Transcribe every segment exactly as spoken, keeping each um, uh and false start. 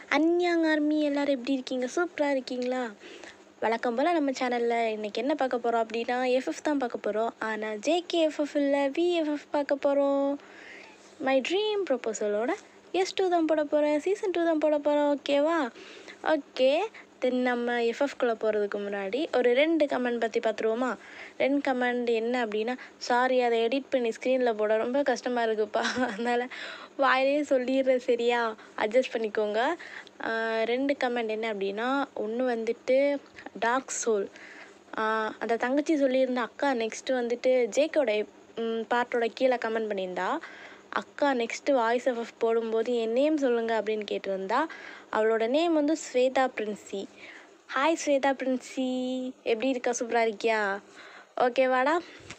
அன்யாங் army எல்லோரும் எப்படி இருக்கீங்க? சூப்பராக இருக்கீங்களா? வழக்கம் போல் நம்ம சேனலில் இன்றைக்கி என்ன பார்க்க போகிறோம் அப்படின்னா எஃப்எஃப் தான் பார்க்க போகிறோம். ஆனால் ஜேகே எஃப்எஃப் இல்லை, விஎஃப்எஃப் பார்க்க போகிறோம். மை ட்ரீம் ப்ரொபோசலோட எஸ் டூ தான் போட போகிறேன், சீசன் டூ தான் போட போகிறோம். ஓகேவா? ஓகே, தென் நம்ம எஃப்எஃப்குள்ளே போகிறதுக்கு முன்னாடி ஒரு ரெண்டு கமெண்ட் பற்றி பார்த்துருவோமா? ரெண்டு கமெண்ட் என்ன அப்படின்னா, சாரி அதை எடிட் பண்ணி ஸ்க்ரீனில் போட ரொம்ப கஷ்டமாக இருக்குப்பா, அதனால் வாயிலே சொல்லிடுறேன், சரியா? அட்ஜஸ்ட் பண்ணிக்கோங்க. ரெண்டு கமெண்ட் என்ன அப்படின்னா, ஒன்று வந்துட்டு டார்க் சோல், அந்த தங்கச்சி சொல்லியிருந்த அக்கா நெக்ஸ்ட்டு வந்துட்டு ஜேக்கோட பார்ட்டோட கீழே கமெண்ட் பண்ணியிருந்தா, அக்கா நெக்ஸ்ட்டு வாய்ஸ் எஃப்எஃப் போடும்போது என் நேம் சொல்லுங்கள் அப்படின்னு கேட்டிருந்தா. அவளோட நேம் வந்து ஸ்வேதா பிரின்சி. ஹாய் ஸ்வேதா பிரின்சி, எப்படி இருக்கா? சூப்பராக இருக்கியா? ஓகேவாடா?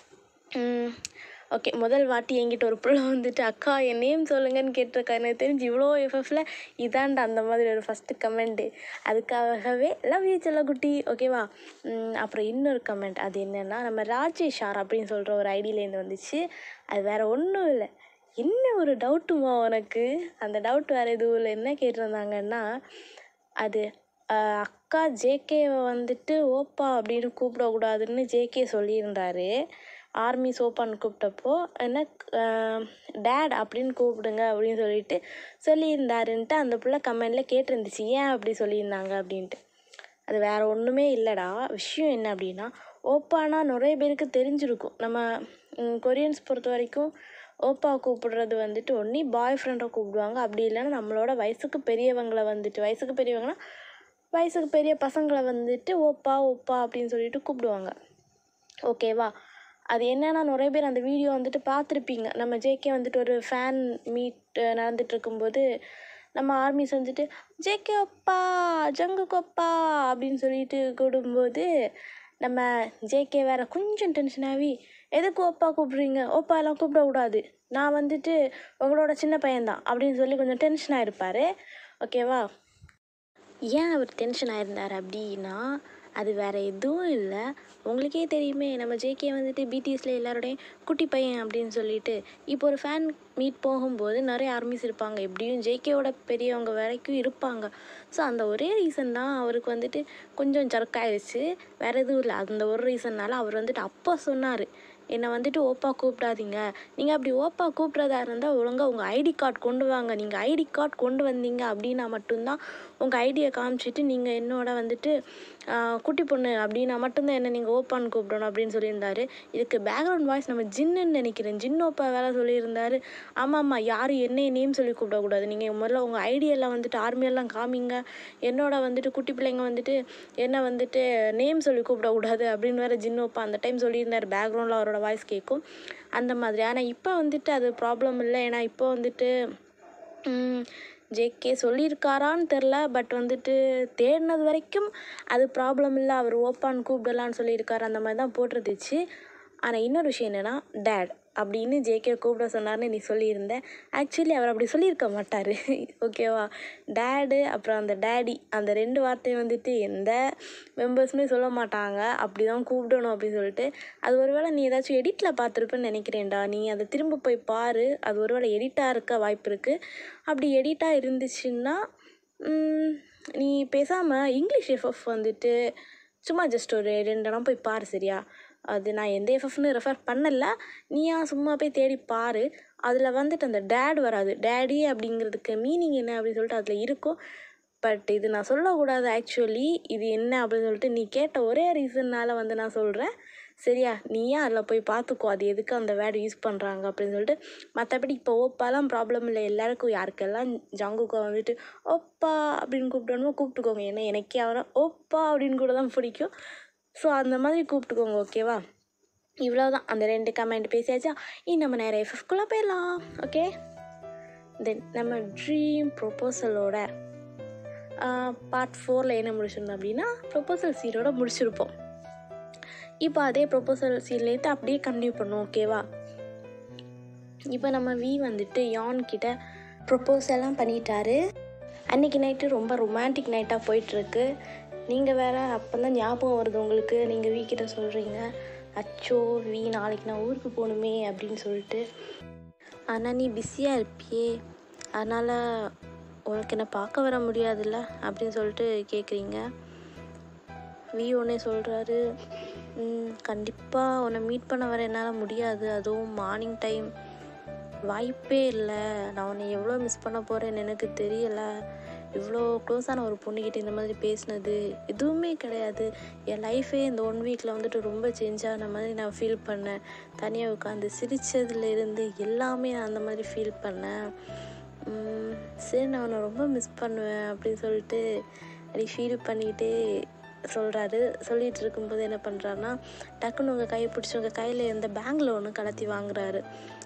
ஓகே, முதல் வாட்டி என்கிட்ட ஒரு பிள்ளை வந்துட்டு அக்கா என் நேம் சொல்லுங்கன்னு கேட்டிருக்கா. எனக்கு தெரிஞ்சு இவ்வளோ எஃப்எஃப்ல இதாண்டா அந்த மாதிரி ஒரு ஃபஸ்ட்டு கமெண்ட்டு. அதுக்காகவே லவ் யூ செல்லக்குட்டி. ஓகேவா? அப்புறம் இன்னொரு கமெண்ட், அது என்னென்னா நம்ம ராஜேஷ் ஆர் அப்படின்னு சொல்கிற ஒரு ஐடியிலேருந்து வந்துச்சு. அது வேறு ஒன்றும் இல்லை, என்ன ஒரு டவுட்டுமா உனக்கு? அந்த டவுட் வேறு எதுவும் இல்லை. என்ன கேட்டிருந்தாங்கன்னா, அது அக்கா ஜேகேவை வந்துட்டு ஓப்பா அப்படின்னு கூப்பிடக்கூடாதுன்னு ஜேகே சொல்லியிருந்தாரு. ஆர்மி சோப்பான்னு கூப்பிட்டப்போ என்ன டேட் அப்படின்னு கூப்பிடுங்க அப்படின்னு சொல்லிட்டு சொல்லியிருந்தாருன்ட்டு அந்த பிள்ளை கமெண்டில் கேட்டிருந்துச்சு, ஏன் அப்படி சொல்லியிருந்தாங்க அப்படின்ட்டு. அது வேறு ஒன்றுமே இல்லைடா. விஷயம் என்ன அப்படின்னா, ஓப்பானா நிறைய பேருக்கு தெரிஞ்சிருக்கும். நம்ம கொரியன்ஸ் பொறுத்த வரைக்கும் ஓப்பா கூப்பிடுறது வந்துட்டு ஒன்றி பாய் ஃப்ரெண்டை கூப்பிடுவாங்க, அப்படி இல்லைன்னா நம்மளோட வயசுக்கு பெரியவங்களை வந்துட்டு வயசுக்கு பெரியவங்கன்னா வயசுக்கு பெரிய பசங்களை வந்துட்டு ஓப்பா ஓப்பா அப்படின்னு சொல்லிட்டு கூப்பிடுவாங்க. ஓகேவா? அது என்னென்னா நிறைய பேர் அந்த வீடியோ வந்துட்டு பார்த்துருப்பீங்க. நம்ம ஜேகே வந்துட்டு ஒரு ஃபேன் மீட் நடந்துட்டு இருக்கும்போது நம்ம ஆர்மிஸ் வந்துட்டு ஜேகே ஒப்பா ஜங்குக் ஒப்பா அப்படின்னு சொல்லிட்டு கூடும்போது நம்ம ஜேகே வேறு கொஞ்சம் டென்ஷனாகி, எதுக்கு ஓப்பா கூப்பிட்றீங்க? ஓப்பா எல்லாம் கூப்பிடக்கூடாது, நான் வந்துட்டு உங்களோட சின்ன பையன்தான் அப்படின்னு சொல்லி கொஞ்சம் டென்ஷன் ஆகிருப்பார். ஓகேவா? ஏன் அவர் டென்ஷன் ஆகிருந்தார் அப்படின்னா, அது வேறு எதுவும் இல்லை. உங்களுக்கே தெரியுமே, நம்ம ஜேகே வந்துட்டு பிடிஎஸில் எல்லாரோடையும் குட்டி பையன் அப்படின்னு சொல்லிட்டு. இப்போ ஒரு ஃபேன் மீட் போகும்போது நிறைய ஆர்மிஸ் இருப்பாங்க, எப்படியும் ஜேகேவோட பெரியவங்க வரைக்கும் இருப்பாங்க. ஸோ அந்த ஒரே ரீசன் தான் அவருக்கு வந்துட்டு கொஞ்சம் ஜர்க்காயிடுச்சு, வேறு எதுவும் இல்லை. அந்த ஒரு ரீசன்னால் அவர் வந்துட்டு அப்போ சொன்னார், என்னை வந்துட்டு ஓப்பா கூப்பிடாதீங்க, நீங்கள் அப்படி ஓப்பா கூப்பிட்றதா இருந்தால் ஒழுங்காக உங்கள் ஐடி கார்டு கொண்டு வாங்க, நீங்கள் ஐடி கார்டு கொண்டு வந்தீங்க அப்படின்னா மட்டும்தான் உங்கள் ஐடியை காமிச்சிட்டு நீங்கள் என்னோட வந்துட்டு குட்டி பொண்ணு அப்படின்னா மட்டும்தான் என்ன நீங்கள் ஓப்பான்னு கூப்பிடணும் அப்படின்னு சொல்லியிருந்தாரு. இதுக்கு பேக்ரவுண்ட் வாய்ஸ் நம்ம ஜின்னுன்னு நினைக்கிறேன், ஜின் ஓப்பா வேலை சொல்லியிருந்தாரு. ஆமாம் ஆமாம், யாரும் என்னையை நேம் சொல்லி கூப்பிடக்கூடாது, நீங்கள் முதல்ல உங்கள் ஐடியெல்லாம் வந்துட்டு ஆர்மியெல்லாம் காமிங்க, என்னோட வந்துட்டு குட்டி பிள்ளைங்க வந்துட்டு என்ன வந்துட்டு நேம் சொல்லி கூப்பிடக்கூடாது அப்படின்னு வேறு ஜின் ஓப்பா அந்த டைம் சொல்லியிருந்தார். பேக்ரவுண்டில் அவரோட வாய்ஸ் கேட்கும் அந்த மாதிரி. ஆனால் இப்போ வந்துட்டு அது ப்ராப்ளம் இல்லை, ஏன்னா இப்போ வந்துட்டு ஜேகே சொல்லியிருக்காரான்னு தெரில, பட் வந்துட்டு தேடினது வரைக்கும் அது ப்ராப்ளம் இல்லை, அவர் ஓப்பான்னு கூப்பிடலான்னு சொல்லியிருக்காரு, அந்த மாதிரி தான் போட்டிருந்துச்சு. ஆனால் இன்னொரு விஷயம் என்னென்னா, டேட் அப்படின்னு ஜேகே கூப்பிட சொன்னார்னு நீ சொல்லியிருந்த. ஆக்சுவலி அவர் அப்படி சொல்லியிருக்க மாட்டார். ஓகேவா? டேடு அப்புறம் அந்த டேடி அந்த ரெண்டு வார்த்தையும் வந்துட்டு எந்த மெம்பர்ஸுமே சொல்ல மாட்டாங்க, அப்படி தான் கூப்பிடணும் அப்படின்னு சொல்லிட்டு. அது ஒருவேளை நீ ஏதாச்சும் எடிட்டில் பார்த்துருப்பேன்னு நினைக்கிறேன்டா, நீ அதை திரும்ப போய் பாரு, அது ஒருவேளை எடிட்டாக இருக்க வாய்ப்பு இருக்குது. அப்படி எடிட்டாக இருந்துச்சுன்னா நீ பேசாமல் இங்கிலீஷ் எஃப்எஃப் வந்துட்டு சும்மா ஜஸ்ட் ஒரு ரெண்டு இடம் போய் பாரு, சரியா? அது நான் எந்த எஃப்எஃப்னு ரெஃபர் பண்ணல, நீயா சும்மா போய் தேடி பாரு. அதில் வந்துட்டு அந்த டேட் வராது, டேடி அப்படிங்கிறதுக்கு மீனிங் என்ன அப்படின்னு சொல்லிட்டு அதில் இருக்கும். பட் இது நான் சொல்லக்கூடாது ஆக்சுவலி, இது என்ன அப்படின்னு சொல்லிட்டு நீ கேட்ட ஒரே ரீசன்னால் வந்து நான் சொல்கிறேன், சரியா? நீயா அதில் போய் பார்த்துக்கோ, அது எதுக்கு அந்த வேர்டு யூஸ் பண்ணுறாங்க அப்படின்னு சொல்லிட்டு. மற்றபடி இப்போ ஓப்பாலாம் ப்ராப்ளம் இல்லை, எல்லாருக்கும் யாருக்கெல்லாம் ஜங்குக்கோ வந்துட்டு ஓப்பா அப்படின்னு கூப்பிடணுமோ கூப்பிட்டுக்கோங்க, ஏன்னா எனக்கே அவரை ஓப்பா அப்படின்னு கூட தான் பிடிக்கும். ஸோ அந்த மாதிரி கூப்பிட்டுக்கோங்க, ஓகேவா? இவ்வளோதான், அந்த ரெண்டு கமெண்ட் பேசியாச்சா? இனி நம்ம நேரம் எஃப்எஃப்குள்ளே போயிடலாம். ஓகே, தென் நம்ம ட்ரீம் ப்ரொபோசலோட பார்ட் ஃபோரில் என்ன முடிச்சிருந்தோம் அப்படின்னா, ப்ரொபோசல் சீனோட முடிச்சிருப்போம். இப்போ அதே ப்ரொபோசல் சீன்லேருந்து அப்படியே கண்டினியூ பண்ணுவோம், ஓகேவா? இப்போ நம்ம வி வந்துட்டு யான் கிட்ட ப்ரொப்போஸெல்லாம் பண்ணிட்டாரு. அன்றைக்கி நைட்டு ரொம்ப ரொமான்டிக் நைட்டாக போயிட்டுருக்கு. நீங்கள் வேறு அப்போ தான் ஞாபகம் வருது உங்களுக்கு, நீங்கள் வி கிட்ட சொல்கிறீங்க, அச்சோ வி நாளைக்கு நான் ஊருக்கு போகணுமே அப்படின்னு சொல்லிட்டு. ஆனால் நீ பிஸியாக இருப்பியே, அதனால் உங்களுக்கு என்ன பார்க்க வர முடியாதுல்ல அப்படின்னு சொல்லிட்டு கேட்குறீங்க. வி உடனே சொல்கிறாரு, கண்டிப்பாக உன்னை மீட் பண்ண வர என்னால் முடியாது, அதுவும் மார்னிங் டைம் வாய்ப்பே இல்லை. நான் உன்னை எவ்வளோ மிஸ் பண்ண போகிறேன்னு எனக்கு தெரியலை. இவ்வளோ க்ளோஸான ஒரு பொண்ணுக்கிட்ட இந்த மாதிரி பேசினது எதுவுமே கிடையாது. என் லைஃபே இந்த ஒன் வீக்கில் வந்துட்டு ரொம்ப சேஞ்ச் ஆன மாதிரி நான் ஃபீல் பண்ணேன். தனியாக உட்காந்து சிரித்ததுலேருந்து எல்லாமே நான் அந்த மாதிரி ஃபீல் பண்ணேன். சரி, நான் உன்னை ரொம்ப மிஸ் பண்ணுவேன் அப்படின்னு சொல்லிட்டு அப்படி ஃபீல் பண்ணிக்கிட்டே சொல்கிறாரு. சொல்லிகிட்டு இருக்கும்போது என்ன பண்ணுறாருன்னா, டக்குன்னு உங்கள் கையை பிடிச்சி உங்கள் கையில் இருந்த பேங்கில் ஒன்று கலத்தி வாங்குறாரு.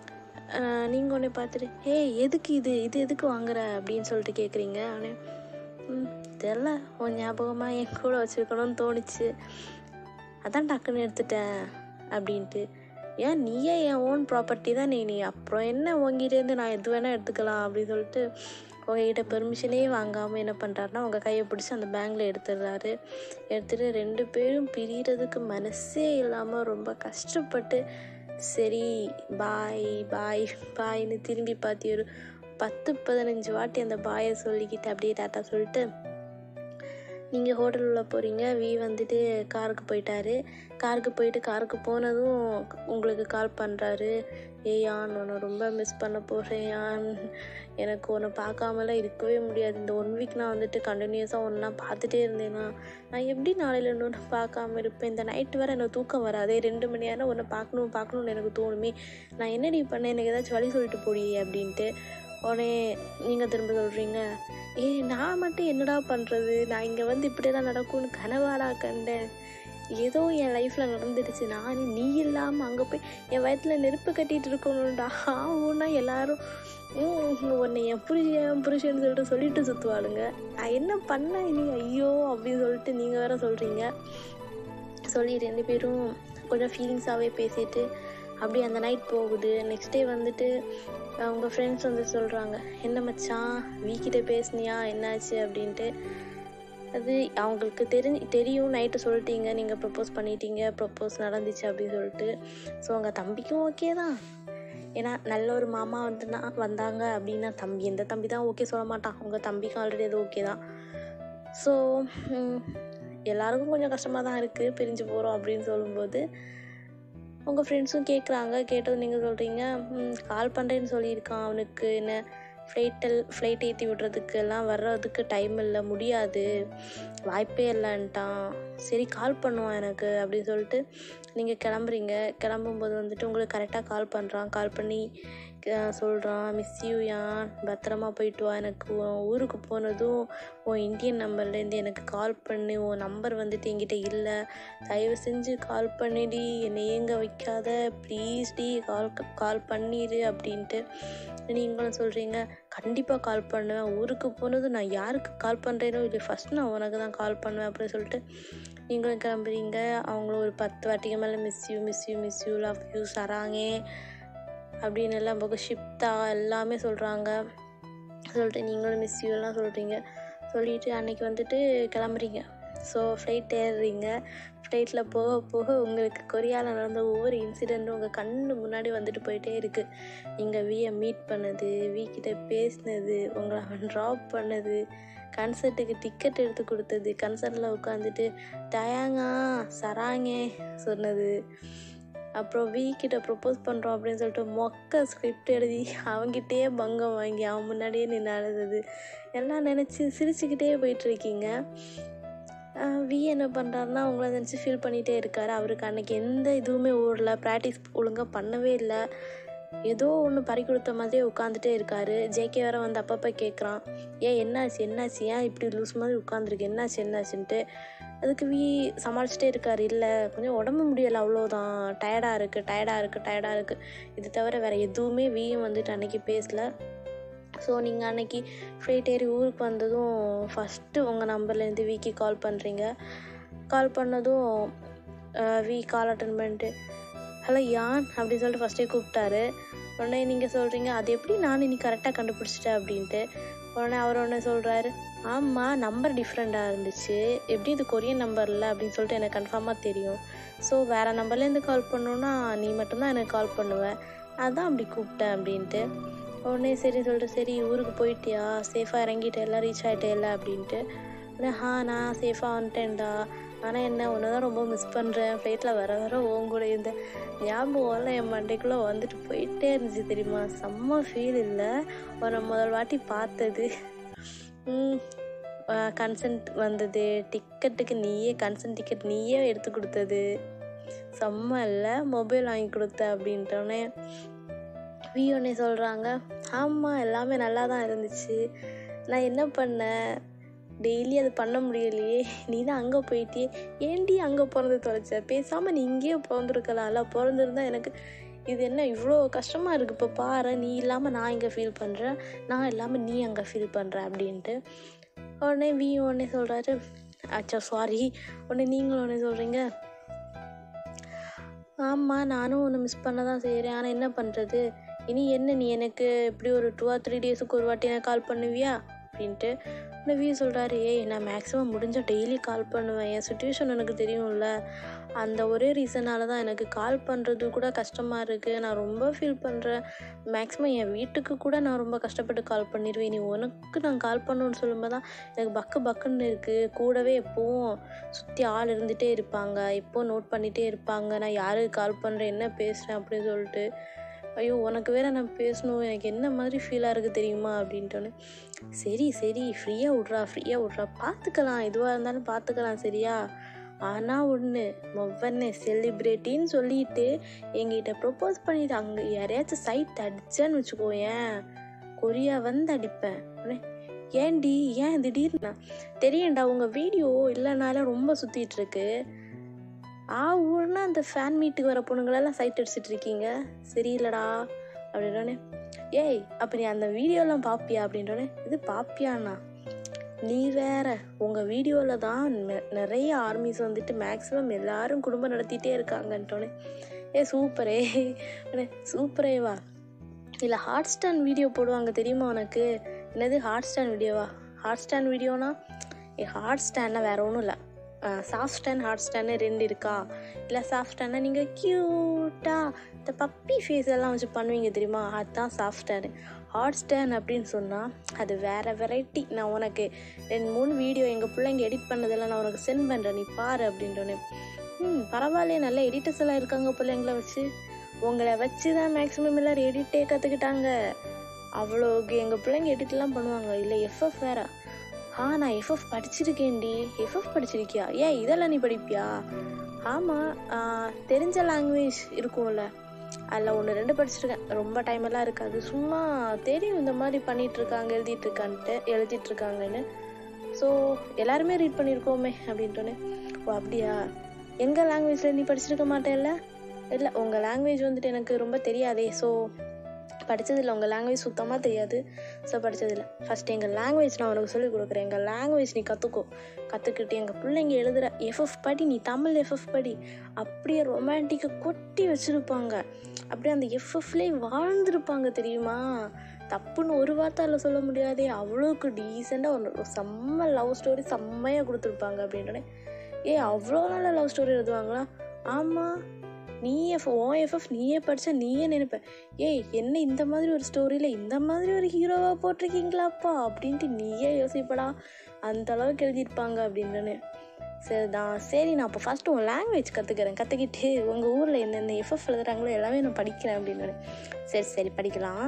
நீங்கள் ஒன்று பார்த்துட்டு, ஹே எதுக்கு இது இது எதுக்கு வாங்குற அப்படின்னு சொல்லிட்டு கேட்குறீங்க. அவனே ம் தெரில, உன் ஞாபகமாக என் கூட வச்சுருக்கணும்னு தோணுச்சு, அதான் டக்குன்னு எடுத்துட்டேன் அப்படின்ட்டு. ஏன் நீயே என் ஓன் ப்ராப்பர்ட்டி தான், நீ நீ அப்புறம் என்ன உங்ககிட்டேருந்து நான் எது வேணால் எடுத்துக்கலாம் அப்படின்னு சொல்லிட்டு உங்ககிட்ட பெர்மிஷனே வாங்காமல் என்ன பண்ணுறாருனா உங்கள் கையை பிடிச்சி அந்த பேங்கில் எடுத்துடுறாரு. எடுத்துகிட்டு ரெண்டு பேரும் பிரிகிறதுக்கு மனசே இல்லாமல் ரொம்ப கஷ்டப்பட்டு சரி பாய் பாய் பாய்னு திரும்பி பார்த்து ஒரு பத்து பதினஞ்சு வாட்டி அந்த பாயை சொல்லிக்கிட்டு அப்படியே டாட்டா சொல்லிட்டு நீங்கள் ஹோட்டல் உள்ள போகிறீங்க. வி வந்துட்டு காருக்கு போயிட்டாரு. காருக்கு போயிட்டு காருக்கு போனதும் உங்களுக்கு கால் பண்ணுறாரு. ஏயான், உன்னை ரொம்ப மிஸ் பண்ண போகிறேன் யான், எனக்கு ஒன்று பார்க்காமலாம் இருக்கவே முடியாது. இந்த ஒன் வீக் நான் வந்துட்டு கண்டினியூஸாக ஒன்றா பார்த்துட்டே இருந்தேன்னா நான் எப்படி நாளையிலேருந்து ஒன்று பார்க்காம இருப்பேன். இந்த நைட்டு வேறு எனக்கு தூக்கம் வராதே, ரெண்டு மணி நேரம் ஒன்று பார்க்கணும் பார்க்கணுன்னு எனக்கு தோணுமே. நான் என்னடி பண்ணேன், எனக்கு ஏதாச்சும் வழி சொல்லிட்டு போடி அப்படின்ட்டு. உடனே நீங்கள் திரும்ப சொல்கிறீங்க, ஏ நான் மட்டும் என்னடா பண்ணுறது, நான் இங்கே வந்து இப்படியெல்லாம் நடக்கும்னு கனவாடா கண்டேன். ஏதோ என் லைஃப்பில் நடந்துடுச்சு. நான் நீ இல்லாமல் அங்கே போய் என் வயத்தில் நெருப்பு கட்டிகிட்டு இருக்கணும்டா. ஆகும்னா எல்லாரும் உன்னை என் புருஷன் புருஷன்னு சொல்லிட்டு சொல்லிட்டு சுற்றுவாளுங்க. நான் என்ன பண்ணேன் நீ, ஐயோ அப்படின்னு சொல்லிட்டு நீங்கள் வேற சொல்கிறீங்க. சொல்லி ரெண்டு பேரும் கொஞ்சம் ஃபீலிங்ஸாகவே பேசிட்டு அப்படியே அந்த நைட் போகுது. நெக்ஸ்ட் டே வந்துட்டு அவங்க ஃப்ரெண்ட்ஸ் வந்து சொல்கிறாங்க, என்ன மச்சான் வீக்கிட்ட பேசுனியா என்னாச்சு அப்படின்ட்டு. அது அவங்களுக்கு தெரிஞ்சு தெரியும், நைட்டு சொல்லிட்டீங்க, நீங்கள் ப்ரப்போஸ் பண்ணிட்டீங்க, ப்ரப்போஸ் நடந்துச்சு அப்படின்னு சொல்லிட்டு. ஸோ உங்கள் தம்பிக்கும் ஓகே தான், ஏன்னா நல்ல ஒரு மாமா வந்துன்னா வந்தாங்க அப்படின்னா தம்பி எந்த தம்பி தான் ஓகே சொல்ல மாட்டான். உங்கள் தம்பிக்கும் ஆல்ரெடி அது ஓகே தான். ஸோ எல்லாருக்கும் கொஞ்சம் கஷ்டமாக தான் இருக்குது பிரிஞ்சு போகிறோம் அப்படின்னு சொல்லும்போது. உங்கள் ஃப்ரெண்ட்ஸும் கேட்குறாங்க. கேட்டது நீங்கள் சொல்கிறீங்க, கால் பண்ணுறேன்னு சொல்லியிருக்கான், அவனுக்கு என்ன ஃப்ளைட்டில் ஃப்ளைட் ஏற்றி விடுறதுக்கு எல்லாம் வர்றதுக்கு டைம் இல்லை, முடியாது, வாய்ப்பே இல்லைன்ட்டான். சரி கால் பண்ணுவான் எனக்கு அப்படின்னு சொல்லிட்டு நீங்கள் கிளம்புறீங்க. கிளம்பும்போது வந்துட்டு உங்களுக்கு கரெக்டாக கால் பண்ணுறான். கால் பண்ணி சொல்கிறான், மிஸ் யூ யான், பத்திரமா போயிட்டு வா, எனக்கு உன் ஊருக்கு போனதும் உன் இந்தியன் நம்பர்லேருந்து எனக்கு கால் பண்ணு, உன் நம்பர் வந்துட்டு என்கிட்ட இல்லை, தயவு செஞ்சு கால் பண்ணிடி, என்னை ஏங்க வைக்காத ப்ளீஸ் டி, கால் கால் பண்ணிடு அப்படின்ட்டு. நீங்களும் சொல்கிறீங்க, கண்டிப்பாக கால் பண்ணுவேன், ஊருக்கு போனதும் நான் யாருக்கு கால் பண்ணுறேனோ இல்லை ஃபஸ்ட் நான் உனக்கு தான் கால் பண்ணுவேன் அப்படின்னு சொல்லிட்டு நீங்களும் கிளம்புறீங்க. அவங்களும் ஒரு பத்து வாட்டிக்கு மேலே miss you miss you miss you love you சராங்கே அப்படின்னு எல்லாம் பக்கம் ஷிப்தா எல்லாமே சொல்கிறாங்க. சொல்லிட்டு நீங்களும் மிஸ் யூ எல்லாம் சொல்கிறீங்க. சொல்லிவிட்டு அன்றைக்கி வந்துட்டு கிளம்புறீங்க. So flight ஏறுறீங்க. ஃப்ளைட்டில் போக போக உங்களுக்கு கொரியாவில் நடந்த ஒவ்வொரு இன்சிடெண்ட்டும் உங்கள் கண்ணு முன்னாடி வந்துட்டு போயிட்டே இருக்குது. நீங்கள் வியை மீட் பண்ணது, வீக்கிட்ட பேசினது, உங்களை அவன் ட்ராப் பண்ணது, கன்சர்ட்டுக்கு டிக்கெட் எடுத்து கொடுத்தது, கன்சர்ட்டில் உட்காந்துட்டு டயாங்கா சராங்கே சொன்னது, அப்புறம் வீக்கிட்ட ப்ரப்போஸ் பண்ணுறோம் அப்படின்னு சொல்லிட்டு மொக்க ஸ்கிரிப்ட் எழுதி அவங்ககிட்டே பங்கம் வாங்கி அவன் முன்னாடியே நின்று அழுது எல்லாம் நினச்சி சிரிச்சுக்கிட்டே போயிட்டுருக்கீங்க. வி என்ன பண்ணுறாருன்னா உங்களை நினச்சி ஃபீல் பண்ணிகிட்டே இருக்கார். அவருக்கு அன்றைக்கி எந்த இதுவுமே ஓடல, ப்ராக்டிஸ் ஒழுங்காக பண்ணவே இல்லை, ஏதோ ஒன்று பறி கொடுத்த மாதிரியே உட்காந்துட்டே இருக்கார். ஜேகே வேற வந்து அப்பப்போ கேட்குறான், ஏன் என்னாச்சு என்னாச்சு, ஏன் இப்படி லூஸ் மாதிரி உட்காந்துருக்கு, என்னாச்சு என்னாச்சுன்ட்டு. அதுக்கு வி சமாளிச்சுட்டே இருக்கார், இல்லை கொஞ்சம் உடம்பு முடியலை அவ்வளோதான், டயர்டாக இருக்குது டயர்டாக இருக்குது டயர்டாக இருக்குது இது தவிர வேறு எதுவுமே வியும் வந்துட்டு அன்றைக்கி பேசலை. ஸோ நீங்கள் அன்றைக்கி ஃப்ளைட் ஏறி ஊருக்கு வந்ததும் ஃபஸ்ட்டு உங்கள் நம்பர்லேருந்து விக்கு கால் பண்ணுறீங்க. கால் பண்ணதும் வி கால் அட்டன் பண்ணிட்டு ஹலோ யான் அப்படின்னு சொல்லிட்டு ஃபஸ்ட்டே கூப்பிட்டாரு. உடனே நீங்கள் சொல்கிறீங்க, அது எப்படி நான் இன்னைக்கு கரெக்டாக கண்டுபிடிச்சிட்டேன் அப்படின்ட்டு. உடனே அவர் ஒன்று சொல்கிறாரு, ஆமாம் நம்பர் டிஃப்ரெண்ட்டாக இருந்துச்சு, எப்படி இது கொரியன் நம்பர் இல்லை அப்படின்னு சொல்லிட்டு எனக்கு கன்ஃபார்மாக தெரியும். ஸோ வேறு நம்பர்லேருந்து கால் பண்ணணுன்னா நீ மட்டும்தான் எனக்கு கால் பண்ணுவேன், அதான் அப்படி கூப்பிட்டேன் அப்படின்ட்டு. உடனே சரி சொல்லிட்டு சரி ஊருக்கு போயிட்டியா, சேஃபாக இறங்கிட்ட எல்லாம் ரீச் ஆகிட்டே இல்லை அப்படின்ட்டு. உடனே ஹா நான் சேஃபாக வந்துட்டேன்டா, ஆனால் என்ன ஒன்று தான் ரொம்ப மிஸ் பண்ணுறேன், ஃப்ளைட்டில் வர வர உன் கூட இருந்த ஞாபகம்லாம் என் மண்டைக்குள்ளே வந்துட்டு போயிட்டே இருந்துச்சு தெரியுமா. செம்ம ஃபீல் இல்லை ஒரு முதல் வாட்டி பார்த்தது. கன்சென்ட் வந்தது, டிக்கெட்டுக்கு நீயே கன்சென்ட் டிக்கெட் நீயே எடுத்து கொடுத்தது செம்ம இல்லை, மொபைல் வாங்கி கொடுத்த அப்படின்ட்டோன்னே வீயோன்னே சொல்கிறாங்க. ஆமாம் எல்லாமே நல்லா தான் இருந்துச்சு, நான் என்ன பண்ணேன், டெய்லி அது பண்ண முடியலையே, நீ தான் அங்கே போயிட்டியே, ஏன்டி அங்கே பிறந்து தொலைச்ச, பேசாமல் நீ இங்கேயே பிறந்துருக்கலாம்ல, பிறந்திருந்தா எனக்கு இது என்ன இவ்வளோ கஷ்டமாக இருக்குது, இப்போ பாரு நீ இல்லாமல் நான் இங்கே ஃபீல் பண்ணுறேன், நான் இல்லாமல் நீ அங்கே ஃபீல் பண்ணுற அப்படின்ட்டு. உடனே வீ உடனே சொல்கிறாரு, அச்சா சாரி. உடனே நீங்களும் உடனே சொல்கிறீங்க, ஆமாம் நானும் ஒன்று மிஸ் பண்ண தான் செய்கிறேன், ஆனால் என்ன பண்ணுறது, இனி என்ன நீ எனக்கு இப்படி ஒரு டூ ஆர் த்ரீ டேஸுக்கு ஒரு வாட்டி எனக்கு கால் பண்ணுவியா அப்படின்ட்டு. இந்த வீ சொல்கிறாரு, ஏய் நான் மேக்ஸிமம் முடிஞ்சால் டெய்லி கால் பண்ணுவேன், என் சுச்சுவேஷன் எனக்கு தெரியும்ல, அந்த ஒரே ரீசனால் தான் எனக்கு கால் பண்ணுறது கூட கஷ்டமாக இருக்குது, நான் ரொம்ப ஃபீல் பண்ணுறேன், மேக்ஸிமம் என் வீட்டுக்கு கூட நான் ரொம்ப கஷ்டப்பட்டு கால் பண்ணிடுவேன், நீ உனக்கு நான் கால் பண்ணணுன்னு சொல்லும்போது தான் எனக்கு பக்கு பக்குன்னு இருக்குது, கூடவே எப்போவும் சுற்றி ஆள் இருந்துகிட்டே இருப்பாங்க, எப்போது நோட் பண்ணிகிட்டே இருப்பாங்க, நான் யாருக்கு கால் பண்ணுறேன் என்ன பேசுகிறேன் அப்படின்னு சொல்லிட்டு, ஐயோ உனக்கு வேறு நான் பேசணும், எனக்கு என்ன மாதிரி ஃபீலாக இருக்குது தெரியுமா அப்படின்ட்டோன்னு. சரி சரி ஃப்ரீயாக விட்றா ஃப்ரீயாக விட்றா பார்த்துக்கலாம், எதுவாக இருந்தாலும் பார்த்துக்கலாம் சரியா, ஆனால் ஒன்று ஒவ்வொன்று செலிப்ரிட்டின்னு சொல்லிட்டு எங்கிட்ட ப்ரொப்போஸ் பண்ணிட்டு அங்கே யாரையாச்சும் சைட் அடிச்சேன்னு வச்சுக்கோயேன், கொரியா வந்து அடிப்பேன். ஏன்டி ஏன் திடீர்னு, தெரியும்டா உங்கள் வீடியோ இல்லைனால ரொம்ப சுற்றிட்டு இருக்கு, ஆ ஊர்னா அந்த ஃபேன் மீட்டுக்கு வர பொண்ணுங்களெல்லாம் சைட் அடிச்சிட்டு இருக்கீங்க, சரியில்லடா அப்படின்றோடனே. ஏய் அப்போ நீ அந்த வீடியோலாம் பார்ப்பியா அப்படின்றோடனே. இது பார்ப்பியாண்ணா, நீ வேற உங்கள் வீடியோவில் தான் நிறைய ஆர்மிஸ் வந்துட்டு மேக்ஸிமம் எல்லாரும் குடும்பம் நடத்திட்டே இருக்காங்கன்ட்டோன்னே. ஏ சூப்பரே சூப்பரேவா, இல்லை ஹாட் ஸ்டாண்ட் வீடியோ போடுவாங்க தெரியுமா உனக்கு, என்னது ஹாட் ஸ்டாண்ட் வீடியோவா, ஹாட் ஸ்டாண்ட் வீடியோனா ஏ ஹாட் ஸ்டாண்ட்னா வேறு ஒன்றும் இல்லை, சாஃப்ட் ஸ்டாண்ட் ஹாட் ஸ்டாண்டு ரெண்டு இருக்கா, இல்லை சாஃப்ட் ஸ்டாண்டா நீங்கள் க்யூட்டாக இந்த பப்பி ஃபேஸ் எல்லாம் வச்சு பண்ணுவீங்க தெரியுமா, அதுதான் சாஃப்ட் ஸ்டாண்டு. ஹாட் ஸ்டாண்ட் அப்படின்னு சொன்னால் அது வேறு வெரைட்டி, நான் உனக்கு ரெண்டு மூணு வீடியோ எங்கள் பிள்ளைங்க எடிட் பண்ணதெல்லாம் நான் உனக்கு சென்ட் பண்ணுறேன், நீ பாரு அப்படின்றோன்னே. ம் பரவாயில்லையே நல்ல எடிட்டர்ஸ் எல்லாம் இருக்காங்க பிள்ளைங்களை வச்சு, உங்களை வச்சு தான் மேக்ஸிமம் எல்லோரும் எடிட்டே கற்றுக்கிட்டாங்க, அவ்வளோக்கு எங்கள் பிள்ளைங்க எடிட்லாம் பண்ணுவாங்க. இல்லை எஃப்எஃப் வேறு, ஆ நான் எஃப்எஃப் படிச்சிருக்கேன்டி, எஃப்எஃப் படிச்சிருக்கியா, ஏன் இதெல்லாம் நீ படிப்பியா, ஆமாம் தெரிஞ்ச லாங்குவேஜ் இருக்கும்ல அதில் ஒன்று ரெண்டு படிச்சிருக்கேன், ரொம்ப டைம் எல்லாம் இருக்காது, சும்மா தெரியும் இந்த மாதிரி பண்ணிகிட்ருக்காங்க எழுதிட்டுருக்கான்ட்டு எழுதிட்டுருக்காங்கன்னு, ஸோ எல்லாருமே ரீட் பண்ணியிருக்கோமே அப்படின்ட்டோன்னே. ஓ அப்படியா, எங்கள் லாங்குவேஜில் நீ படிச்சிருக்க மாட்டேன்ல, இல்லை உங்கள் லாங்குவேஜ் வந்துட்டு எனக்கு ரொம்ப தெரியாதே, ஸோ படித்ததில்லை, உங்கள் லாங்குவேஜ் சுத்தமாக தெரியாது, ஸோ படித்ததில்லை, ஃபஸ்ட் எங்கள் லாங்குவேஜ் நான் உனக்கு சொல்லிக் கொடுக்குறேன், எங்கள் லாங்குவேஜ் நீ கற்றுக்கோ, கற்றுக்கிட்டு எங்கள் பிள்ளைங்க எழுதுகிற எஃப்எஃப் படி, நீ தமிழ் எஃப்எஃப் படி, அப்படியே ரொமான்டிக்கை கொட்டி வச்சுருப்பாங்க, அப்படியே அந்த எஃப்எஃப்லேயே வாழ்ந்துருப்பாங்க தெரியுமா, தப்புன்னு ஒரு வார்த்தை அதில் சொல்ல முடியாதே, அவ்வளோக்கு டீசெண்டாக ஒரு செம்ம லவ் ஸ்டோரி செம்மையாக கொடுத்துருப்பாங்க அப்படின்றனே. ஏ அவ்வளோ நல்ல லவ் ஸ்டோரி எழுதுவாங்களா, ஆமாம் நீ எஃப் ஓ எஃப்எஃப் நீயே படித்தா நீயே நினைப்ப, ஏய் என்ன இந்த மாதிரி ஒரு ஸ்டோரியில் இந்த மாதிரி ஒரு ஹீரோவாக போட்டிருக்கீங்களாப்பா அப்படின்ட்டு நீயே யோசிப்படா, அந்த அளவுக்கு எழுதியிருப்பாங்க அப்படின்றனே. சரிதான் சரி நான் அப்போ ஃபஸ்ட்டு உங்கள் லாங்குவேஜ் கற்றுக்கிறேன், கற்றுக்கிட்டு உங்கள் ஊரில் என்னென்ன எஃப்எஃப் எழுதுறாங்களோ எல்லாமே நான் படிக்கிறேன் அப்படின்னு. சரி சரி படிக்கலாம்,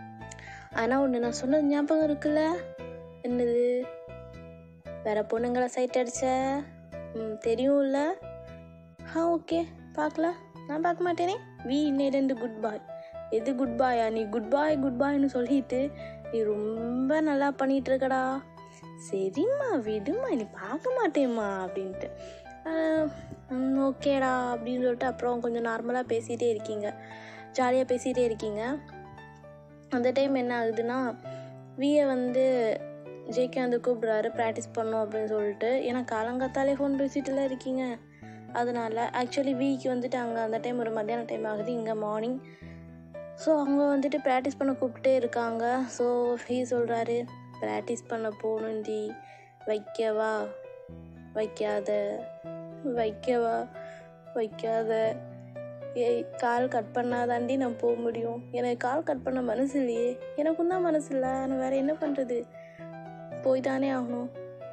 ஆனால் ஒன்று நான் சொன்னது ஞாபகம் இருக்குல்ல, என்னது வேறு பொண்ணுங்களை சைட் அடித்த, ம் தெரியும்ல, ஆ ஓகே பார்க்கலாம், நான் பார்க்க மாட்டேனே, வி இன்னிலேருந்து குட் பாய், எது குட் பாயா, நீ குட் பாய் குட் பாய்னு சொல்லிட்டு நீ ரொம்ப நல்லா பண்ணிகிட்ருக்கடா, சரிம்மா விடுமா நீ பார்க்க மாட்டேம்மா அப்படின்ட்டு. ஓகேடா அப்படின்னு சொல்லிட்டு அப்புறம் கொஞ்சம் நார்மலாக பேசிகிட்டே இருக்கீங்க, ஜாலியாக பேசிகிட்டே இருக்கீங்க. அந்த டைம் என்ன ஆகுதுன்னா, வியை வந்து ஜேகே வந்து கூப்பிட்றாரு ப்ராக்டிஸ் பண்ணோம் அப்படின்னு சொல்லிட்டு, ஏன்னா காலங்காத்தாலே ஃபோன் பேசிட்டுலாம் இருக்கீங்க, அதனால் ஆக்சுவலி வீக்கு வந்துட்டு அங்கே அந்த டைம் ஒரு மத்தியான டைம் ஆகுது, இங்கே மார்னிங், ஸோ அவங்க வந்துட்டு ப்ராக்டிஸ் பண்ண கூப்பிட்டே இருக்காங்க. ஸோ வீ சொல்கிறாரு, ப்ராக்டிஸ் பண்ண போகணுண்டி, வைக்கவா வைக்காத வைக்கவா வைக்காத ஏய் கால் கட் பண்ணாதாண்டி நான் போக முடியும். எனக்கு கால் கட் பண்ண மனசு இல்லையே. எனக்கும் தான் மனசு இல்லை. நான் வேறு என்ன பண்ணுறது? போய் தானே ஆகணும்.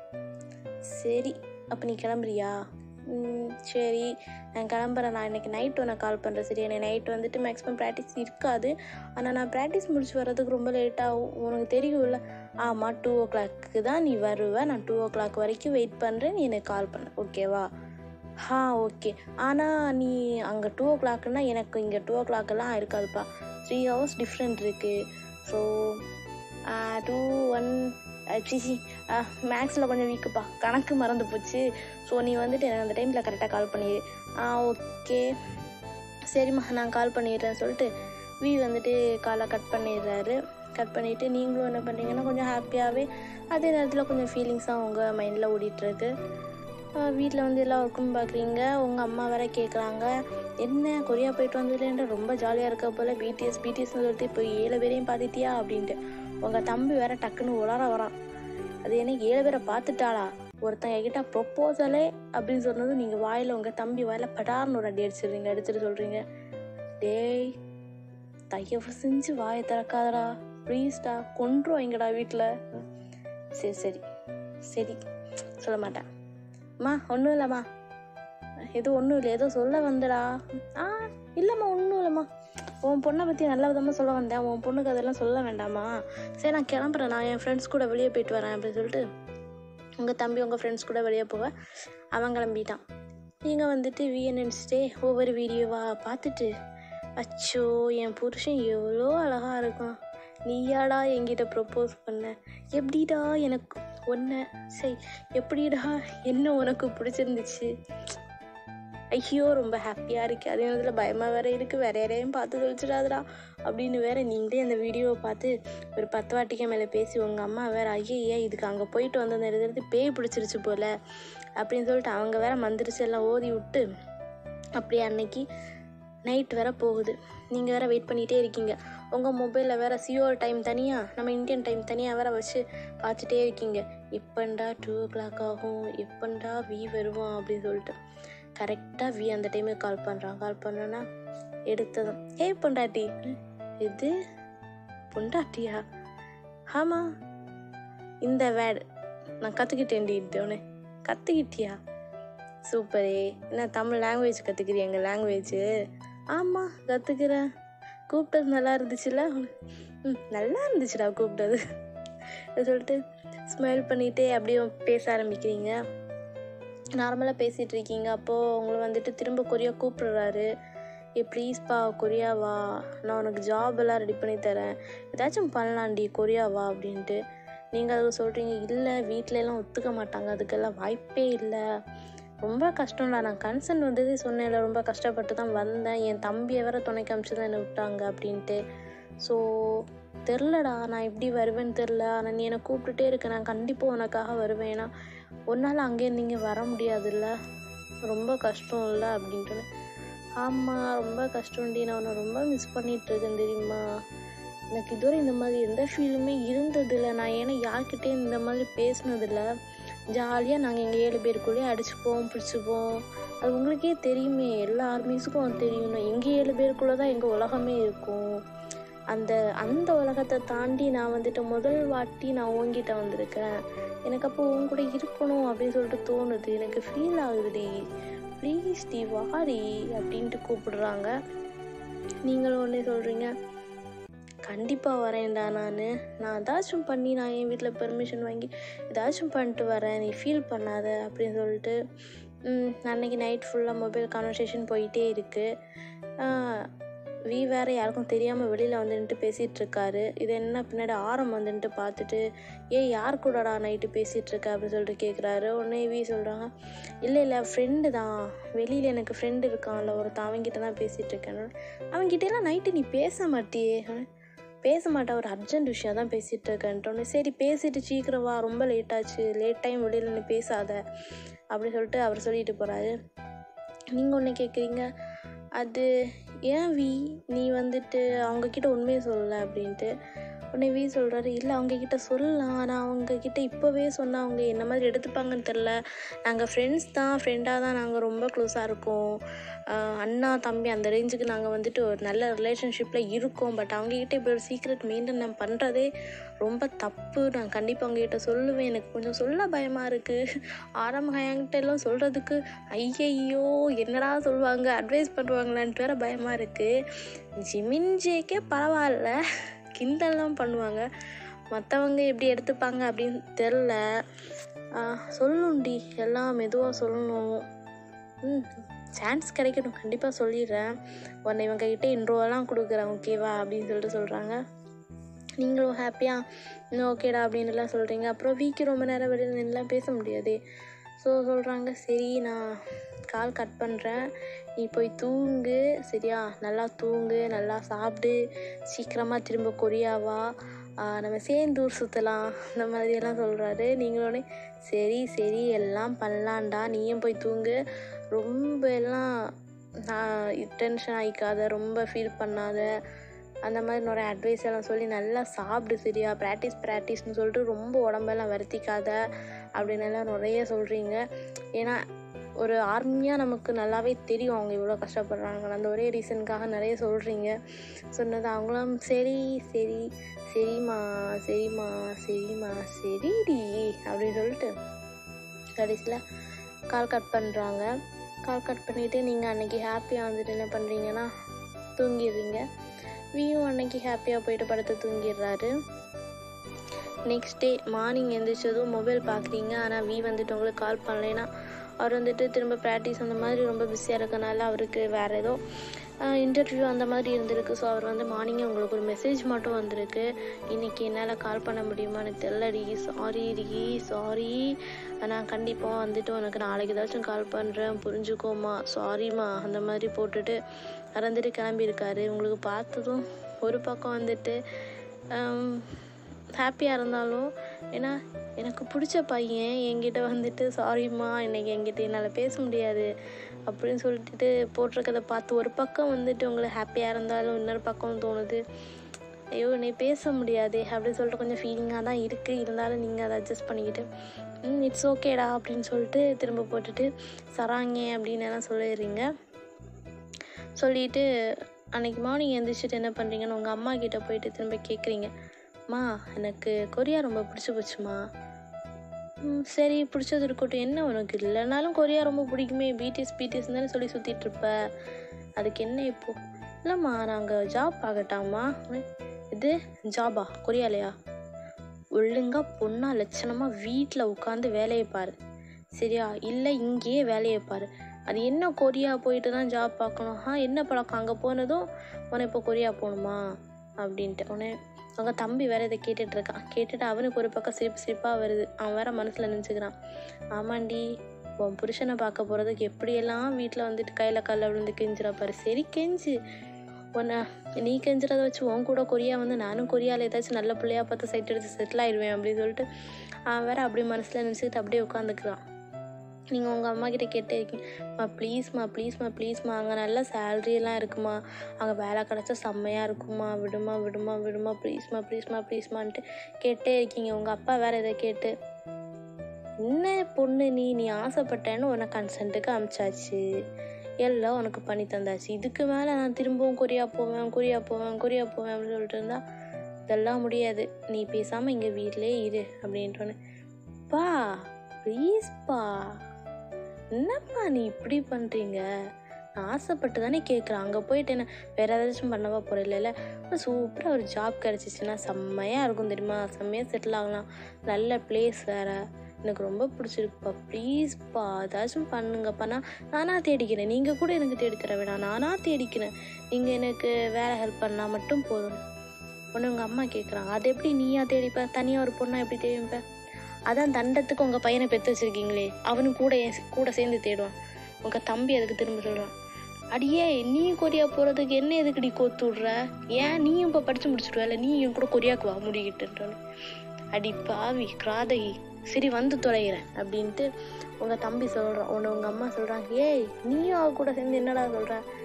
சரி, அப்போ நீ கிளம்புறியா? சரி, நான் கிளம்புறேன். நான் இன்றைக்கி நைட் உனக்கு கால் பண்ணுறேன். சரி, எனக்கு நைட் வந்துட்டு மேக்ஸிமம் ப்ராக்டிஸ் இருக்காது. ஆனால் நான் ப்ராக்டிஸ் முடிச்சு வர்றதுக்கு ரொம்ப லேட்டாகும். உனக்கு தெரியும்ல. ஆமாம், டூ ஓ கிளாக்கு தான் நீ வருவ. நான் டூ ஓ கிளாக் வரைக்கும் வெயிட் பண்ணுறேன். நீ எனக்கு கால் பண்ண, ஓகேவா? ஆ ஓகே. ஆனால் நீ அங்கே டூ ஓ கிளாக்குன்னா எனக்கு இங்கே டூ ஓ கிளாக்கெல்லாம் இருக்காதுப்பா. த்ரீ ஹவர்ஸ் டிஃப்ரெண்ட் இருக்குது. ஸோ டூ ஒன் சிசி மேக்ஸில் கொஞ்சம் வீக்குப்பா, கணக்கு மறந்து போச்சு. ஸோ நீ வந்துட்டு எனக்கு அந்த டைமில் கரெக்டாக கால் பண்ணிடு. ஆ ஓகே சரிம்மா, நான் கால் பண்ணிடுறேன்னு சொல்லிட்டு வி வந்துட்டு காலை கட் பண்ணிடுறாரு. கட் பண்ணிவிட்டு நீங்களும் என்ன பண்ணுறீங்கன்னா கொஞ்சம் ஹாப்பியாகவே அதே நேரத்தில் கொஞ்சம் ஃபீலிங்ஸாக உங்கள் மைண்டில் ஓடிட்டுருக்கு. வீட்டில் வந்து எல்லா ஒர்க்கும் பார்க்குறீங்க. உங்கள் அம்மா வேற கேட்குறாங்க, என்ன கொரியா போயிட்டு வந்ததுலேன்ற ரொம்ப ஜாலியாக இருக்க போல், பிடிஎஸ் பிடிஎஸ்ன்னு சொல்லிட்டு இப்போ ஏழு பேரையும் பார்த்துட்டியா அப்படின்ட்டு. உங்கள் தம்பி வேற டக்குன்னு உளர வரான். அது என்ன ஏழு பேரை பார்த்துட்டாளா? ஒருத்தங்க கிட்ட ப்ரொப்போசலே அப்படின்னு சொன்னது நீங்கள் வாயில் உங்கள் தம்பி வாயில் படார்னு ஒரு அடி அடிச்சிடுறீங்க. அடிச்சுட்டு சொல்கிறீங்க, டேய் தயவு செஞ்சு வாயை திறக்காதடா ப்ளீஸ்டா, கொன்றும் வைங்கடா வீட்டில். சரி சரி சரி சொல்ல மாட்டேன். அம்மா ஒன்றும் இல்லைம்மா, எதுவும் ஒன்றும் இல்லை, ஏதோ சொல்ல வந்தடா. ஆ இல்லைம்மா ஒன்றும் இல்லைம்மா, உன் பொண்ணை பற்றி நல்ல விதமாக சொல்ல வந்தேன். உன் பொண்ணுக்கு அதெல்லாம் சொல்ல வேண்டாமா? சரி நான் கிளம்புறேன், நான் என் ஃப்ரெண்ட்ஸ் கூட வெளியே போயிட்டு வரேன் அப்படின்னு சொல்லிட்டு உங்கள் தம்பி உங்கள் ஃப்ரெண்ட்ஸ் கூட வெளியே போக அவன் கிளம்பிட்டான். நீங்கள் வந்துட்டு விஎன் நினச்சிட்டே ஒவ்வொரு வீடியோவாக பார்த்துட்டு, அச்சோ என் புருஷன் எவ்வளோ அழகாக இருக்கும், நீயாடா என்கிட்ட ப்ரப்போஸ் பண்ண, எப்படிடா எனக்கு ஒன்றை சரி எப்படிடா என்ன உனக்கு பிடிச்சிருந்துச்சு, ஐயோ ரொம்ப ஹாப்பியாக இருக்குது, அதே நேரத்தில் பயமாக வேறு இருக்குது, வேற யாரையும் பார்த்து தொலைச்சிடாதடா அப்படின்னு வேறு நீங்களே அந்த வீடியோவை பார்த்து ஒரு பத்து வாட்டிக்கு மேலே பேசி உங்கள் அம்மா வேறு ஐயே இதுக்கு அங்கே போயிட்டு வந்து அந்த இடத்துல பேய் பிடிச்சிருச்சு போல் அப்படின்னு சொல்லிட்டு அவங்க வேற மந்திரிச்சு எல்லாம் ஓதி விட்டு அப்படியே அன்னைக்கு நைட் வேற போகுது. நீங்கள் வேறு வெயிட் பண்ணிகிட்டே இருக்கீங்க. உங்கள் மொபைலில் வேறு சியோர் டைம் தனியாக, நம்ம இந்தியன் டைம் தனியாக வேறு வச்சு பார்த்துட்டே இருக்கீங்க. எப்பண்டா டூ ஓ கிளாக் ஆகும், எப்பண்டா வி வருவான் அப்படின்னு சொல்லிட்டு கரெக்டாக வி அந்த டைமுக்கு கால் பண்ணுறான். கால் பண்ணோன்னா எடுத்ததும், ஏ பொண்டாட்டி. இது பொண்டாட்டியா? ஆமாம், இந்த வேர்டு நான் கற்றுக்கிட்டேன்டிட்டோன்னே. கற்றுக்கிட்டியா? சூப்பரே. என்ன தமிழ் லாங்குவேஜ் கற்றுக்கிறியா? எங்கள் லாங்குவேஜு? ஆமாம் கற்றுக்குறேன். கூப்பிட்டது நல்லா இருந்துச்சுல்ல? ம் நல்லா இருந்துச்சுடா கூப்பிட்டது சொல்லிட்டு ஸ்மைல் பண்ணிகிட்டே அப்படியே பேச ஆரம்பிக்கிறீங்க. நார்மலாக பேசிகிட்டு இருக்கீங்க. அப்போது உங்களை வந்துட்டு திரும்ப கொரியா கூப்பிடுறாரு. ஏ ப்ளீஸ்ப்பா கொரியாவா, நான் உனக்கு ஜாப் எல்லாம் ரெடி பண்ணி தரேன், ஏதாச்சும் பண்ணலாண்டி கொரியாவா அப்படின்ட்டு. நீங்கள் அதுக்கு சொல்கிறீங்க, இல்லை வீட்டிலலாம் ஒத்துக்க மாட்டாங்க, அதுக்கெல்லாம் வாய்ப்பே இல்லை, ரொம்ப கஷ்டம்டா, நான் கன்சர்ன் வந்ததே சொன்னேன்ல, ரொம்ப கஷ்டப்பட்டு தான் வந்தேன், என் தம்பியை வேற துணைக்கு அமிச்சு தான் என்னை விட்டாங்க அப்படின்ட்டு. ஸோ தெரிலடா நான் எப்படி வருவேன்னு தெரில, ஆனால் நீ என்னை கூப்பிட்டுட்டே இருக்க, நான் கண்டிப்பாக உனக்காக வருவேன், ஏன்னா ஒன்றால் அங்கேயே நீங்கள் வர முடியாதுல்ல, ரொம்ப கஷ்டம் இல்லை அப்படின்ட்டு. ஆமாம் ரொம்ப கஷ்டம்டி, நான் உன்னை ரொம்ப மிஸ் பண்ணிகிட்ருக்கேன் தெரியுமா, எனக்கு இதுவரை இந்த மாதிரி எந்த ஃபீலுமே இருந்ததில்லை, நான் ஏன்னா யார்கிட்டே இந்த மாதிரி பேசினதில்லை, ஜாலியாக நாங்கள் எங்கள் ஏழு பேருக்குள்ளேயே அடிச்சுப்போம் பிடிச்சிப்போம், அது உங்களுக்கே தெரியுமே, எல்லா ஆர்மிஸுக்கும் அது தெரியும், நான் எங்கள் ஏழு பேருக்குள்ளே தான் எங்கள் உலகமே இருக்கும், அந்த அந்த உலகத்தை தாண்டி நான் வந்துட்டு முதல் வாட்டி நான் உங்ககிட்ட வந்திருக்கேன், எனக்கு அப்போ உன் கூட இருக்கணும் அப்படின்னு சொல்லிட்டு தோணுது, எனக்கு ஃபீல் ஆகுதுடி, ப்ளீஸ் டி வாடி அப்படின்ட்டு கூப்பிடுறாங்க. நீங்களும் ஒன்றே சொல்கிறீங்க, கண்டிப்பாக வரேன்டா, நான் நான் ஏதாச்சும் பண்ணி நான் என் வீட்டில் பெர்மிஷன் வாங்கி ஏதாச்சும் பண்ணிட்டு வரேன், நீ ஃபீல் பண்ணாத அப்படின்னு சொல்லிட்டு அன்றைக்கி நைட் ஃபுல்லாக மொபைல் கான்வர்சேஷன் போயிட்டே இருக்குது. வி வேறு யாருக்கும் தெரியாமல் வெளியில் வந்துட்டு பேசிகிட்டு இருக்காரு. இது என்ன பின்னாடி ஆரம் வந்துட்டு பார்த்துட்டு, ஏ யார் கூடடா நைட்டு பேசிகிட்டு இருக்க அப்படின்னு சொல்லிட்டு கேட்குறாரு. உடனே வி சொல்கிறாங்க, இல்லை இல்லை ஃப்ரெண்டு தான், வெளியில் எனக்கு ஃப்ரெண்டு இருக்கான்ல ஒருத்தன், அவன்கிட்ட தான் பேசிகிட்டு இருக்கேன். அவன்கிட்டலாம் நைட்டு நீ பேச மாட்டியே? பேச மாட்டா, ஒரு அர்ஜென்ட் விஷயம் தான் பேசிகிட்டு இருக்கேன்ட்டோன்னே, சரி பேசிட்டு சீக்கிரம் வா, ரொம்ப லேட் ஆச்சு, லேட் டைம் வெளியில் நீ பேசாத அப்படி சொல்லிட்டு அவர் சொல்லிட்டு போகிறாரு. நீங்கள் ஒன்று கேட்குறீங்க, அது ஏன் வி நீ வந்துட்டு அவங்கக்கிட்ட உண்மையை சொல்லலை அப்படின்ட்டு. உடனே வி சொல்கிறாரு, இல்லை அவங்கக்கிட்ட சொல்லலாம், ஆனால் அவங்கக்கிட்ட இப்போவே சொன்னால் அவங்க என்ன மாதிரி எடுத்துப்பாங்கன்னு தெரில. நாங்கள் ஃப்ரெண்ட்ஸ் தான், ஃப்ரெண்டாக தான் நாங்கள் ரொம்ப க்ளோஸாக இருக்கோம், அண்ணா தம்பி அந்த ரேஞ்சுக்கு நாங்கள் வந்துட்டு ஒரு நல்ல ரிலேஷன்ஷிப்பில் இருக்கோம். பட் அவங்கக்கிட்ட இப்படி ஒரு சீக்ரெட் மெயின்டைன் நான் பண்ணுறதே ரொம்ப தப்பு. நான் கண்டிப்பாக அவங்ககிட்ட சொல்லுவேன். எனக்கு கொஞ்சம் சொல்ல பயமாக இருக்குது. ஆரம்ப என்கிட்ட எல்லாம் சொல்கிறதுக்கு ஐயையோ என்னடா சொல்லுவாங்க, அட்வைஸ் பண்ணுவாங்களான்ட்டு வேறு பயமாக இருக்குது. ஜிமின் ஜேக்கே பரவாயில்ல, கிண்டல்லாம் பண்ணுவாங்க, மற்றவங்க எப்படி எடுத்துப்பாங்க அப்படின்னு தெரில. சொல்லணும்டி, எல்லாம் மெதுவாக சொல்லணும். ம் சான்ஸ் கிடைக்கணும், கண்டிப்பாக சொல்லிடுறேன். உடனே இவங்ககிட்ட இன்ட்ரோவெல்லாம் கொடுக்குறேன் ஓகேவா அப்படின்னு சொல்லிட்டு சொல்கிறாங்க. நீங்களும் ஹாப்பியாக இன்னும் ஓகேடா அப்படின்னுலாம் சொல்கிறீங்க. அப்புறம் வீக்கு ரொம்ப நேரம் வெளியில் நின்றுலாம் பேச முடியாது. ஸோ சொல்கிறாங்க, சரி நான் கால் கட் பண்ணுறேன், நீ போய் தூங்கு சரியா, நல்லா தூங்கு, நல்லா சாப்பிடு, சீக்கிரமாக திரும்ப கொரியாவா, நம்ம சேர்ந்து ஊர் சுற்றலாம், இந்த மாதிரியெல்லாம் சொல்கிறாரு. நீங்களோடனே சரி சரி எல்லாம் பண்ணலான்டா, நீயும் போய் தூங்கு, ரொம்ப எல்லாம் டென்ஷன் ஆகிக்காத, ரொம்ப ஃபீல் பண்ணாத, அந்த மாதிரி நிறைய அட்வைஸ் எல்லாம் சொல்லி நல்லா சாப்பிடு சரியா, ப்ராக்டிஸ் ப்ராக்டிஸ்னு சொல்லிட்டு ரொம்ப உடம்பெல்லாம் வருத்திக்காத அப்படின்னு எல்லாம் நிறைய சொல்கிறீங்க. ஏன்னா ஒரு ஆர்மியாக நமக்கு நல்லாவே தெரியும் அவங்க இவ்வளோ கஷ்டப்படுறாங்க, அந்த ஒரே ரீசனுக்காக நிறைய சொல்கிறீங்க. சொன்னது அவங்களும் சரி சரி சரிம்மா சரிம்மா சரிம்மா சரிடி அப்படின்னு சொல்லிட்டு கடைசியில் கால் கட் பண்ணுறாங்க. கால் கட் பண்ணிவிட்டு நீங்கள் அன்றைக்கி ஹாப்பியாக வந்துட்டு என்ன பண்ணுறீங்கன்னா தூங்கிடுறீங்க. வியும் அன்னைக்கு ஹாப்பியாக போயிட்டு படுத்து தூங்கிடுறாரு. நெக்ஸ்ட் டே மார்னிங் எழுந்திரிச்சதும் மொபைல் பார்க்குறீங்க. ஆனால் வி வந்துட்டு உங்களுக்கு கால் பண்ணலைன்னா அவர் வந்துட்டு திரும்ப ப்ராக்டிஸ் அந்த மாதிரி ரொம்ப பிஸியாக இருக்கனால அவருக்கு வேறு ஏதோ இன்டர்வியூ அந்த மாதிரி இருந்திருக்கு. ஸோ அவர் வந்து மார்னிங்கே உங்களுக்கு ஒரு மெசேஜ் மட்டும் வந்திருக்கு, இன்றைக்கி என்னால் கால் பண்ண முடியுமான்னு தெரியலடி, சாரி டி சாரி, நான் கண்டிப்பாக வந்துட்டு உனக்கு நாளைக்கு ஏதாச்சும் கால் பண்ணுறேன் புரிஞ்சுக்கோமா, சாரிம்மா அந்த மாதிரி போட்டுட்டு இறந்துட்டு கிளம்பியிருக்காரு. உங்களுக்கு பார்த்ததும் ஒரு பக்கம் வந்துட்டு ஹாப்பியாக இருந்தாலும், ஏன்னா எனக்கு பிடிச்ச பையன் என்கிட்ட வந்துட்டு சாரிம்மா இன்றைக்கி என்கிட்ட என்னால் பேச முடியாது அப்படின்னு சொல்லிட்டு போட்டிருக்கதை பார்த்து ஒரு பக்கம் வந்துட்டு உங்களுக்கு ஹாப்பியாக இருந்தாலும் இன்னொரு பக்கம் தோணுது, ஐயோ நீ பேச முடியாது அப்படின்னு சொல்லிட்டு கொஞ்சம் ஃபீலிங்காக தான் இருக்குது. இருந்தாலும் நீங்கள் அதை அட்ஜஸ்ட் பண்ணிக்கிட்டு ம் இட்ஸ் ஓகேடா அப்படின்னு சொல்லிட்டு திரும்ப போட்டுட்டு சராங்க அப்படின்னு எல்லாம் சொல்லிடுறீங்க. சொல்லிவிட்டு அன்றைக்கி மார்னிங் எழுந்திரிச்சிட்டு என்ன பண்ணுறீங்கன்னு உங்கள் அம்மா கிட்டே போயிட்டு திரும்ப கேட்குறீங்க, அம்மா எனக்கு கொரியா ரொம்ப பிடிச்சி போச்சுமா. ம் சரி பிடிச்சது இருக்கட்டும், என்ன உனக்கு இல்லைனாலும் கொரியா ரொம்ப பிடிக்குமே, பிடிஎஸ் பிடிஎஸ் தானே சொல்லி சுற்றிட்டுருப்ப, அதுக்கு என்ன இப்போது? இல்லைம்மா நாங்கள் ஜாப் ஆகட்டாம்மா. இது ஜாபா கொரியாலையா? ஒழுங்காக பொண்ணா லட்சணமாக வீட்டில் உட்காந்து வேலையை பாரு சரியா, இல்லை இங்கேயே வேலையை பாரு. அது என்ன கொரியா போயிட்டு தான் ஜாப் பார்க்கணும், ஆ என்ன பழக்கம், அங்கே போனதும் உன்னை இப்போ கொரியா போகணுமா அப்படின்ட்டு. உடனே அவங்க தம்பி வேறு இதை கேட்டுட்ருக்கான். கேட்டுட்டு அவனுக்கு ஒரு பக்கம் சிரிப்பு சிரிப்பாக வருது. அவன் வேறு மனசில் நினச்சிக்கிறான், ஆமாண்டி உன் புருஷனை பார்க்க போகிறதுக்கு எப்படியெல்லாம் வீட்டில் வந்துட்டு கையில் கல்ல விழுந்து கெஞ்சிடப்பாரு, சரி கெஞ்சு, உன்னை நீ கெஞ்சுறதை வச்சு உன் கூட கொரியா வந்து நானும் கொரியாவில் ஏதாச்சும் நல்ல பிள்ளையா பார்த்து சைட் எடுத்து செட்டில் ஆயிடுவேன் அப்படின்னு சொல்லிட்டு அவன் வேறு அப்படி மனசில் நினச்சிக்கிட்டு அப்படியே உட்காந்துக்கிறான். நீங்கள் உங்கள் அம்மா கிட்டே கேட்டே இருக்கீங்கம்மா, ப்ளீஸ்மா ப்ளீஸ்மா ப்ளீஸ்மா, அங்கே நல்ல சேல்ரியெல்லாம் இருக்குமா, அங்கே வேலை கிடச்சா செம்மையாக இருக்குமா, விடுமா விடுமா விடுமா ப்ளீஸ்மா ப்ளீஸ்மா ப்ளீஸ்மான்ட்டு கேட்டே இருக்கீங்க. உங்கள் அப்பா வேறு இதை கேட்டு, என்ன பொண்ணு நீ நீ ஆசைப்பட்டேன்னு உனக்கு கன்சென்ட்டுக்கு அமிச்சாச்சு, எல்லாம் உனக்கு பண்ணி தந்தாச்சு, இதுக்கு மேலே நான் திரும்பவும் கொரியா போவேன் கொரியா போவேன் கொரியா போவேன் அப்படின்னு சொல்லிட்டு இருந்தா இதெல்லாம் முடியாது, நீ பேசாமல் இங்கே வீட்டிலே இரு அப்படின்ட்டோன்னு. பா ப்ளீஸ்ப்பா, என்னப்பா நீ இப்படி பண்ணுறீங்க, நான் ஆசைப்பட்டு தானே கேட்குறேன், அங்கே போயிட்டு என்ன வேறு ஏதாச்சும் பண்ணவா போகிற, இல்லைல்ல சூப்பராக ஒரு ஜாப் கிடச்சிச்சின்னா செம்மையாக இருக்கும் தெரியுமா, செம்மையாக செட்டில் ஆகலாம், நல்ல பிளேஸ் வேறு, எனக்கு ரொம்ப பிடிச்சிருக்குப்பா, ப்ளீஸ்ப்பா ஏதாச்சும் பண்ணுங்கப்பா, நான் நானாக தேடிக்கிறேன், நீங்கள் கூட எனக்கு தேடி தர வேணாம், நானாக தேடிக்கிறேன், நீங்கள் எனக்கு வேலை ஹெல்ப் பண்ணால் மட்டும் போதும். ஒன்று உங்கள் அம்மா கேட்குறாங்க, அது எப்படி நீயா தேடிப்ப, தனியாக ஒரு பொண்ணாக எப்படி தேடிப்ப, அதான் தண்டத்துக்கு உங்கள் பையனை பெற்று வச்சுருக்கீங்களே அவனு கூட கூட சேர்ந்து தேடுவான். உங்கள் தம்பி அதுக்கு திரும்ப சொல்கிறான், அடியே நீ கொரியா போகிறதுக்கு என்ன எதுக்குடி கோத்து விட்ற, ஏன் நீயும் இப்போ படித்து முடிச்சுடுவ, நீ என் கூட கொரியாவுக்கு வா முடிக்கிட்டுன்றானு. அடி பாவி கிராதகி, சரி வந்து தொலைகிறேன் அப்படின்ட்டு உங்கள் தம்பி சொல்கிறான். உன்னை உங்கள் அம்மா சொல்கிறாங்க, ஏய் நீயும் அவ கூட சேர்ந்து என்னடா சொல்கிற,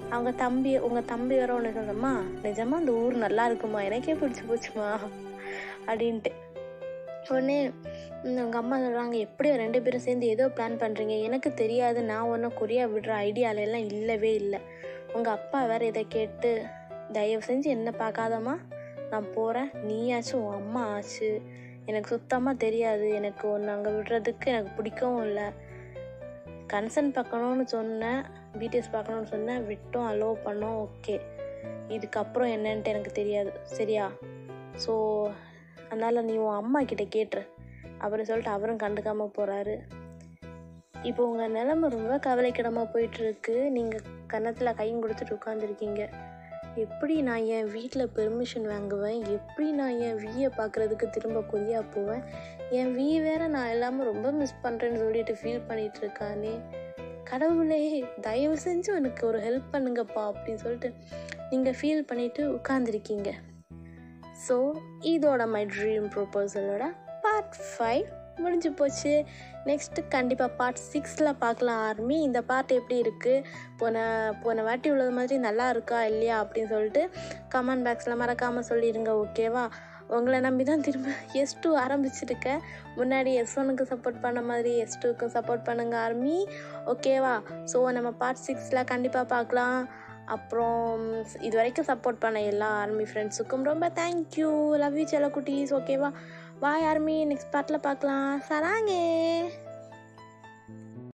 அவங்க தம்பி உங்கள் தம்பி வர ஒன்று சொல்கிறம்மா, நிஜமாக அந்த ஊர் நல்லா இருக்குமா, எனக்கே பிடிச்சி போச்சுமா அப்படின்ட்டு. உடனே உங்கள் அம்மா சொல்கிறாங்க, எப்படியோ ரெண்டு பேரும் சேர்ந்து ஏதோ பிளான் பண்ணுறீங்க, எனக்கு தெரியாது, நான் ஒன்றும் கொரியா விடுற ஐடியாலெல்லாம் இல்லவே இல்லை. உங்கள் அப்பா வேறு இதை கேட்டு, தயவு செஞ்சு என்ன பார்க்காதம்மா, நான் போகிறேன், நீயாச்சும் உன் அம்மா ஆச்சு, எனக்கு சுத்தமாக தெரியாது, எனக்கு ஒன்று அங்கே விடுறதுக்கு எனக்கு பிடிக்கவும் இல்லை. கன்சர்ன் பார்க்கணுன்னு சொன்னேன், பிடிஎஸ் பார்க்கணுன்னு சொன்னேன், விட்டோம், அலோவ் பண்ணோம், ஓகே. இதுக்கப்புறம் என்னன்ட்டு எனக்கு தெரியாது, சரியா? ஸோ அதனால் நீ உன் அம்மா கிட்டே கேட்டுரு அப்படின்னு சொல்லிட்டு அவரும் கண்டுக்காமல் போகிறாரு. இப்போ உங்கள் நிலமை ரொம்ப கவலைக்கிடமாக போயிட்டுருக்கு. நீங்கள் கன்னத்தில் கையும் கொடுத்துட்டு உட்காந்துருக்கீங்க. எப்படி நான் என் வீட்டில் பெர்மிஷன் வாங்குவேன், எப்படி நான் என் வீயை பார்க்குறதுக்கு திரும்ப கொரியா போவேன், என் வீ வேற நான் எல்லாமே ரொம்ப மிஸ் பண்ணுறேன்னு சொல்லிட்டு ஃபீல் பண்ணிகிட்டு இருக்கானே, கடவுளே தயவு செஞ்சு எனக்கு ஒரு ஹெல்ப் பண்ணுங்கப்பா அப்படின்னு சொல்லிட்டு நீங்கள் ஃபீல் பண்ணிவிட்டு உட்காந்துருக்கீங்க. ஸோ இதோட மை ட்ரீம் ப்ரொபோசலோட பார்ட் ஃபைவ் முடிஞ்சு போச்சு. நெக்ஸ்ட்டு கண்டிப்பாக பார்ட் சிக்ஸில் பார்க்கலாம் ஆர்மி. இந்த பார்ட் எப்படி இருக்குது, போன போன வாட்டி உள்ளது மாதிரி நல்லா இருக்கா இல்லையா அப்படின்னு சொல்லிட்டு கமெண்ட் பாக்ஸில் மறக்காமல் சொல்லிடுங்க, ஓகேவா? உங்களை நம்பி தான் திரும்ப எஸ் டூ ஆரம்பிச்சிருக்கேன். முன்னாடி எஸ் ஒனுக்கு சப்போர்ட் பண்ண மாதிரி எஸ் டூக்கும் சப்போர்ட் பண்ணுங்க ஆர்மி, ஓகேவா? ஸோ நம்ம பார்ட் சிக்ஸில் கண்டிப்பாக பார்க்கலாம். அப்புறம் இது வரைக்கும் சப்போர்ட் பண்ண எல்லா ஆர்மி ஃப்ரெண்ட்ஸுக்கும் ரொம்ப தேங்க்யூ. லவ் யூ செல்ல குட்டீஸ், ஓகேவா? பாய் ஆர்மி, நெக்ஸ்ட் பார்ட்டில் பார்க்கலாம். சராங்கே.